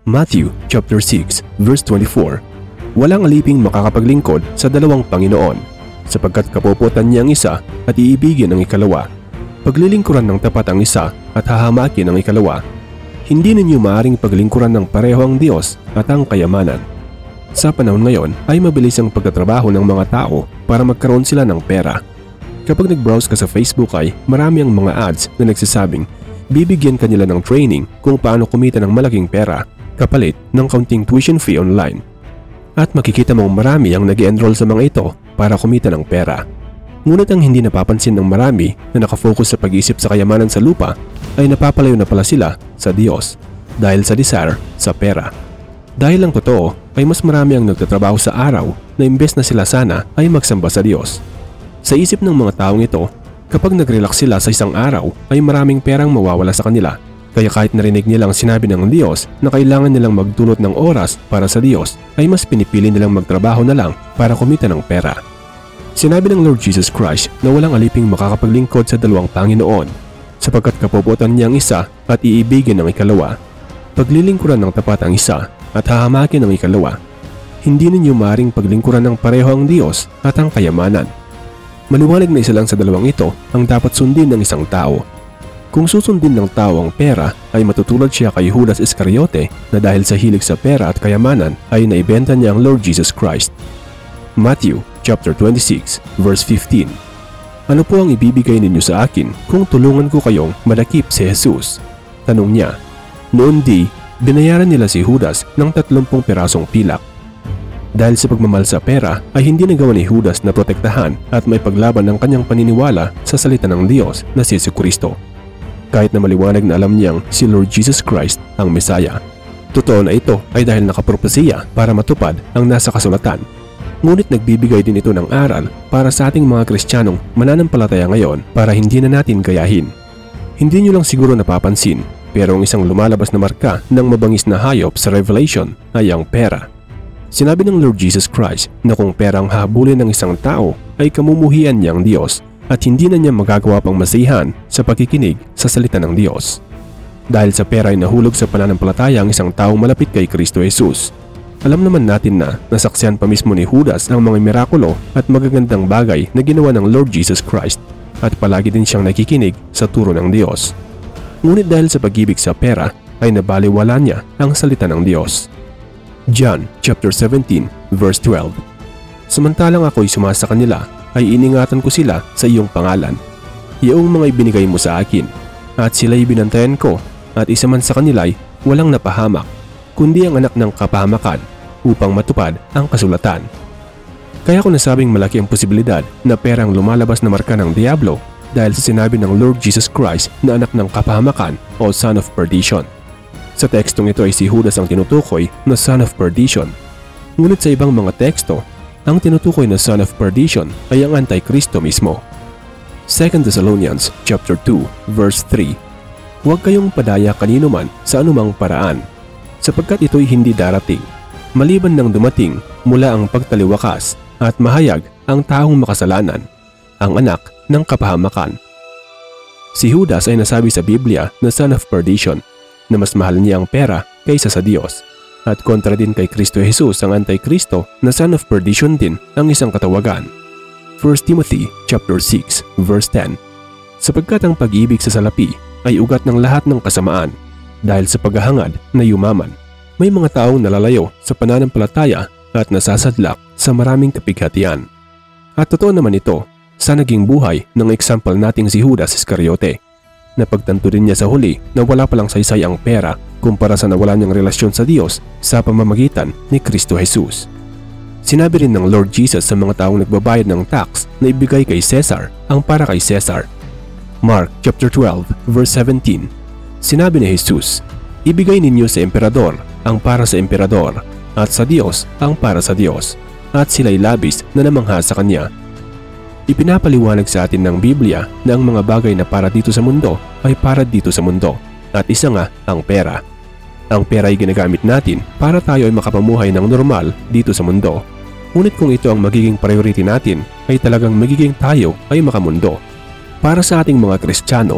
Matthew chapter 6 verse 24. Walang aliping makakapaglingkod sa dalawang Panginoon, sapagkat kapuputan niya ang isa at iibigin ang ikalawa. Paglilingkuran ng tapat ang isa at hahamakin ang ikalawa. Hindi ninyo maaring paglingkuran ng pareho ang Diyos at ang kayamanan. Sa panahon ngayon ay mabilis ang pagtatrabaho ng mga tao para magkaroon sila ng pera. Kapag nag-browse ka sa Facebook ay marami ang mga ads na nagsasabing bibigyan ka nila ng training kung paano kumita ng malaking pera kapalit ng kaunting tuition fee online. At makikita mong marami ang nag-enroll sa mga ito para kumita ng pera. Ngunit ang hindi napapansin ng marami na nakafocus sa pag-isip sa kayamanan sa lupa ay napapalayo na pala sila sa Diyos dahil sa desire sa pera. Dahil ang totoo ay mas marami ang nagtatrabaho sa araw na imbes na sila sana ay magsamba sa Diyos. Sa isip ng mga taong ito, kapag nag-relax sila sa isang araw ay maraming perang mawawala sa kanila. Kaya kahit narinig nilang sinabi ng Diyos na kailangan nilang magdulot ng oras para sa Diyos, ay mas pinipili nilang magtrabaho na lang para kumita ng pera. Sinabi ng Lord Jesus Christ na walang aliping makakapaglingkod sa dalawang Panginoon, sapagkat kapuputan niya ang isa at iibigin ang ikalawa. Paglilingkuran ng tapat ang isa at hahamakin ang ikalawa. Hindi ninyo maaaring paglingkuran ng pareho ang Diyos at ang kayamanan. Maliwanag na isa lang sa dalawang ito ang dapat sundin ng isang tao. Kung susundin ng tao ang pera ay matutulad siya kay Judas Iscariote na dahil sa hilig sa pera at kayamanan ay naibenta niya ang Lord Jesus Christ. Matthew chapter 26 verse 15. Ano po ang ibibigay ninyo sa akin kung tulungan ko kayong madakip si Jesus? Tanong niya. Noon binayaran nila si Judas ng 30 pirasong pilak. Dahil sa pagmamahal sa pera ay hindi nagawa ni Judas na protektahan at may paglaban ng kanyang paniniwala sa salita ng Diyos na si Jesucristo. Kahit na maliwanag na alam niyang si Lord Jesus Christ ang Mesaya. Totoo na ito ay dahil nakapropesiya para matupad ang nasa kasulatan. Ngunit nagbibigay din ito ng aral para sa ating mga Kristiyanong mananampalataya ngayon para hindi na natin gayahin. Hindi niyo lang siguro napapansin, pero ang isang lumalabas na marka ng mabangis na hayop sa Revelation ay ang pera. Sinabi ng Lord Jesus Christ na kung pera ang hahabulin ng isang tao ay kamumuhian niya ang Diyos at hindi na niya magagawa pang masiyahan sa pagkikinig sa salita ng Diyos. Dahil sa pera ay nahulog sa pananampalataya ang isang taong malapit kay Kristo Jesus. Alam naman natin na nasaksihan pa mismo ni Judas ang mga mirakulo at magagandang bagay na ginawa ng Lord Jesus Christ at palagi din siyang nakikinig sa turo ng Diyos. Ngunit dahil sa pag-ibig sa pera ay nabaliwala niya ang salita ng Diyos. John chapter 17 verse 12. Samantalang ako'y sumasa kanila ay iningatan ko sila sa iyong pangalan. Iyong mga ibinigay mo sa akin at sila'y binantayan ko at isa man sa kanila'y walang napahamak kundi ang anak ng kapahamakan upang matupad ang kasulatan. Kaya ko nasabing malaki ang posibilidad na perang lumalabas na marka ng Diablo dahil sa sinabi ng Lord Jesus Christ na anak ng kapahamakan o son of perdition. Sa tekstong ito ay si Judas ang tinutukoy na son of perdition. Ngunit sa ibang mga teksto, ang tinutukoy na son of perdition ay ang Antikristo mismo. 2 Thessalonians chapter 2 verse 3. Huwag kayong padaya kanino man sa anumang paraan, sapagkat ito'y hindi darating, maliban nang dumating mula ang pagtaliwakas at mahayag ang taong makasalanan, ang anak ng kapahamakan. Si Judas ay nasabi sa Biblia na son of perdition, na mas mahal niya ang pera kaysa sa Diyos. At kontra din kay Kristo Jesus ang Antikristo na son of perdition din ang isang katawagan. 1 Timothy chapter 6 verse 10. Sapagkat ang pag-ibig sa salapi ay ugat ng lahat ng kasamaan, dahil sa paghahangad na yumaman. May mga taong nalalayo sa pananampalataya at nasasadlak sa maraming kapighatian. At totoo naman ito sa naging buhay ng example nating si Judas Iscariote. Napagtanto din niya sa huli na wala palang saysay ang pera kumpara sa nawala niyang relasyon sa Diyos sa pamamagitan ni Kristo Jesus. Sinabi rin ng Lord Jesus sa mga taong nagbabayad ng tax na ibigay kay Cesar ang para kay Cesar. Mark chapter 12 verse 17. Sinabi ni Jesus, ibigay ninyo sa emperador ang para sa emperador at sa Diyos ang para sa Diyos, at sila'y labis na namangha sa Kanya. Ipinapaliwanag sa atin ng Biblia na ang mga bagay na para dito sa mundo ay para dito sa mundo, at isa nga ang pera. Ang pera ay ginagamit natin para tayo ay makapamuhay ng normal dito sa mundo. Ngunit kung ito ang magiging priority natin, ay talagang magiging tayo ay makamundo. Para sa ating mga Kristiyano,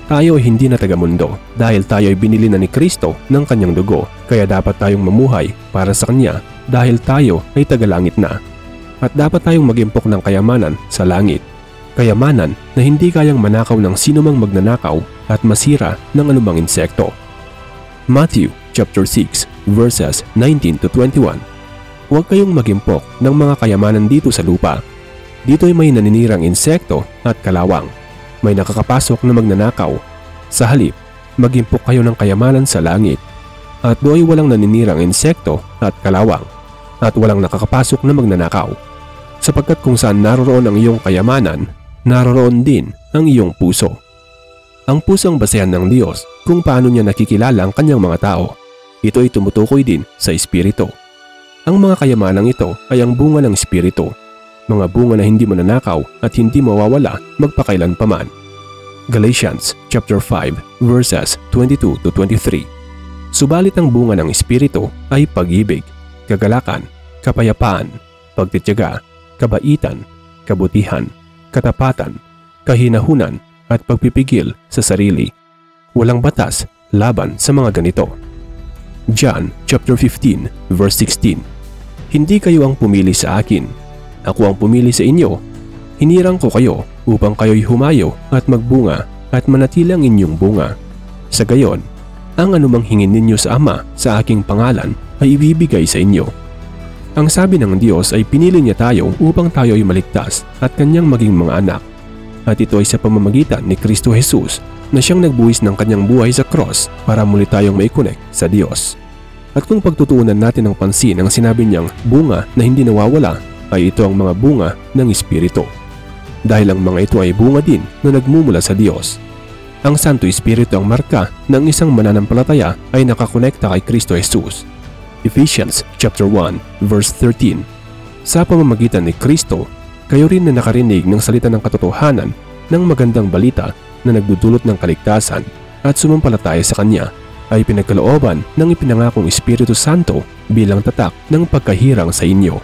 tayo ay hindi na taga-mundo dahil tayo ay binili na ni Kristo ng kanyang dugo, kaya dapat tayong mamuhay para sa kanya dahil tayo ay taga-langit na. At dapat tayong mag-impok ng kayamanan sa langit. Kayamanan na hindi kayang manakaw ng sinumang magnanakaw at masira ng anumang insekto. Matthew chapter 6 verses 19 to 21. Huwag kayong mag-impok ng mga kayamanan dito sa lupa. Dito ay may naninirang insekto at kalawang. May nakakapasok na magnanakaw. Sa halip, mag-impok kayo ng kayamanan sa langit. At doon ay walang naninirang insekto at kalawang. At walang nakakapasok na magnanakaw. Sapagkat kung saan naroroon ang iyong kayamanan, naroroon din ang iyong puso. Ang puso ang basehan ng Diyos kung paano niya nakikilala ang kanyang mga tao. Ito ay tumutukoy din sa Espiritu. Ang mga kayamanang ito ay ang bunga ng Espiritu. Mga bunga na hindi mananakaw at hindi mawawala magpakailanpaman. Galatians chapter 5 verses 22 to 23. Subalit ang bunga ng Espiritu ay pag-ibig, kagalakan, kapayapaan, pagtitiyaga, kabaitan, kabutihan, katapatan, kahinahunan at pagpipigil sa sarili. Walang batas laban sa mga ganito. John chapter 15 verse 16. Hindi kayo ang pumili sa akin. Ako ang pumili sa inyo. Hinirang ko kayo upang kayo'y humayo at magbunga at manatili ang inyong bunga. Sa gayon, ang anumang hingin ninyo sa Ama sa aking pangalan ay ibibigay sa inyo. Ang sabi ng Diyos ay pinili niya tayo upang tayo ay maligtas at kanyang maging mga anak. At ito ay sa pamamagitan ni Kristo Jesus na siyang nagbuwis ng kanyang buhay sa cross para muli tayong maikonek sa Diyos. At kung pagtutuunan natin ng pansin ang sinabi niyang bunga na hindi nawawala, ay ito ang mga bunga ng Espiritu. Dahil ang mga ito ay bunga din na nagmumula sa Diyos. Ang Santo Espiritu ang marka ng isang mananampalataya ay nakakonekta kay Kristo Jesus. Ephesians chapter 1 verse 13. Sa pamamagitan ni Kristo, kayo rin na nakarinig ng salita ng katotohanan ng magandang balita na nagdudulot ng kaligtasan at sumampalataya sa Kanya ay pinagkalooban ng ipinangakong Espiritu Santo bilang tatak ng pagkahirang sa inyo.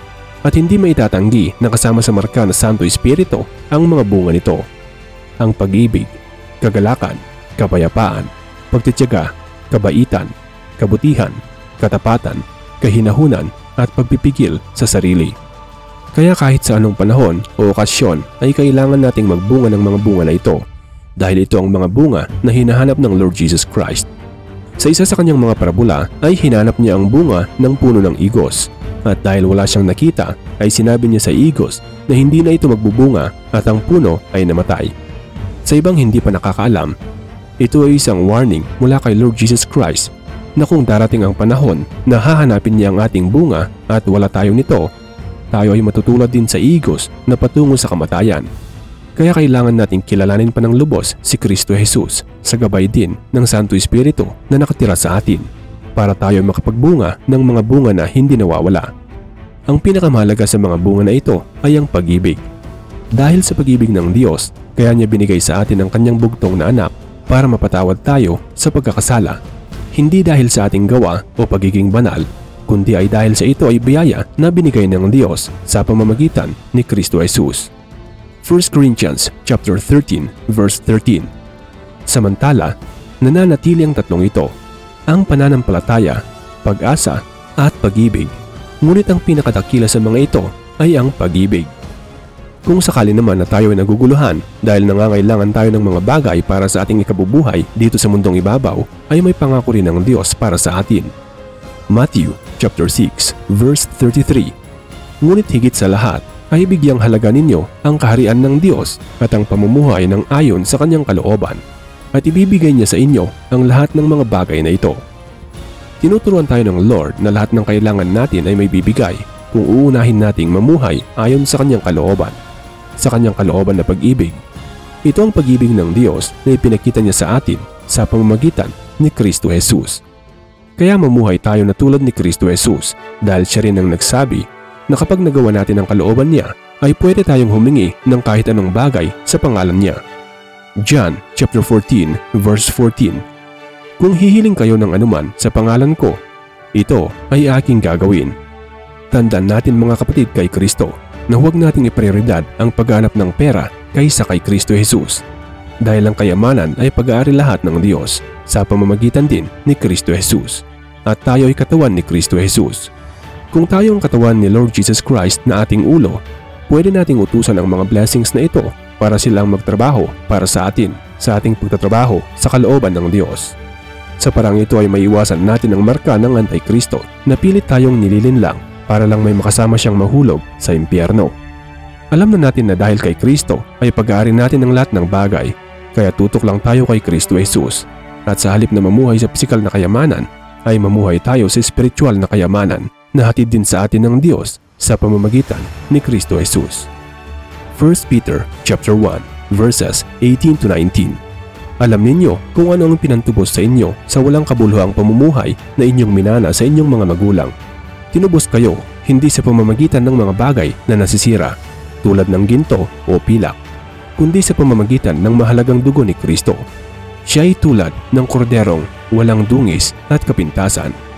At hindi maitatanggi na kasama sa marka na Santo Espiritu ang mga bunga nito. Ang pag-ibig, kagalakan, kapayapaan, pagtitiyaga, kabaitan, kabutihan, katapatan, kahinahunan at pagpipigil sa sarili. Kaya kahit sa anong panahon o okasyon ay kailangan nating magbunga ng mga bunga na ito dahil ito ang mga bunga na hinahanap ng Lord Jesus Christ. Sa isa sa kanyang mga parabola ay hinanap niya ang bunga ng puno ng igos. At dahil wala siyang nakita ay sinabi niya sa igos na hindi na ito magbubunga at ang puno ay namatay. Sa ibang hindi pa nakakaalam, ito ay isang warning mula kay Lord Jesus Christ na kung darating ang panahon na hahanapin niya ang ating bunga at wala tayo nito, tayo ay matutulad din sa igos na patungo sa kamatayan. Kaya kailangan nating kilalanin pa ng lubos si Kristo Jesus sa gabay din ng Santo Espiritu na nakatira sa atin, para tayo makapagbunga ng mga bunga na hindi nawawala. Ang pinakamahalaga sa mga bunga na ito ay ang pag-ibig. Dahil sa pag-ibig ng Diyos, kaya niya binigay sa atin ang kanyang bugtong na anak para mapatawad tayo sa pagkakasala. Hindi dahil sa ating gawa o pagiging banal, kundi ay dahil sa ito ay biyaya na binigay ng Diyos sa pamamagitan ni Kristo Jesus. 1 Corinthians chapter 13 verse 13. Samantala, nananatili ang tatlong ito: ang pananampalataya, pag-asa, at pag-ibig. Ngunit ang pinakadakila sa mga ito ay ang pag-ibig. Kung sakali naman na tayo ay naguguluhan dahil nangangailangan tayo ng mga bagay para sa ating ikabubuhay dito sa mundong ibabaw, ay may pangako rin ng Diyos para sa atin. Matthew chapter 6 verse 33. Ngunit higit sa lahat ay bigyang halaga ninyo ang kaharian ng Diyos at ang pamumuhay ng ayon sa kanyang kalooban, at ibibigay niya sa inyo ang lahat ng mga bagay na ito. Tinuturuan tayo ng Lord na lahat ng kailangan natin ay may bibigay kung uunahin nating mamuhay ayon sa kanyang kalooban. Sa kanyang kalooban na pag-ibig. Ito ang pag-ibig ng Diyos na ipinakita niya sa atin sa pamamagitan ni Kristo Jesus. Kaya mamuhay tayo na tulad ni Kristo Jesus dahil siya rin ang nagsabi na kapag nagawa natin ang kalooban niya ay pwede tayong humingi ng kahit anong bagay sa pangalan niya. John chapter 14 verse 14. Kung hihiling kayo ng anuman sa pangalan ko, ito ay aking gagawin. Tandaan natin mga kapatid kay Kristo na huwag nating iprioridad ang paghanap ng pera kaysa kay Kristo Jesus. dahil ang kayamanan ay pag-aari lahat ng Diyos sa pamamagitan din ni Kristo Jesus. At tayo ay katawan ni Kristo Jesus. Kung tayo ang katawan ni Lord Jesus Christ na ating ulo, pwede nating utusan ang mga blessings na ito para silang magtrabaho para sa atin sa ating pagtatrabaho sa kalooban ng Diyos. Sa parang ito ay maiwasan natin ang marka ng Antikristo na pilit tayong nililinlang para lang may makasama siyang mahulog sa impyerno. Alam na natin na dahil kay Kristo ay pag-aari natin ang lahat ng bagay, kaya tutok lang tayo kay Kristo Jesus. At sa halip na mamuhay sa pisikal na kayamanan, ay mamuhay tayo sa espiritual na kayamanan na hatid din sa atin ng Diyos sa pamamagitan ni Kristo Jesus. 1 Peter chapter 1 verses 18 to 19. Alam ninyo kung ano ang pinantubos sa inyo sa walang kabuluhang pamumuhay na inyong minana sa inyong mga magulang. Tinubos kayo hindi sa pamamagitan ng mga bagay na nasisira tulad ng ginto o pilak, kundi sa pamamagitan ng mahalagang dugo ni Kristo. Siya ay tulad ng korderong walang dungis at kapintasan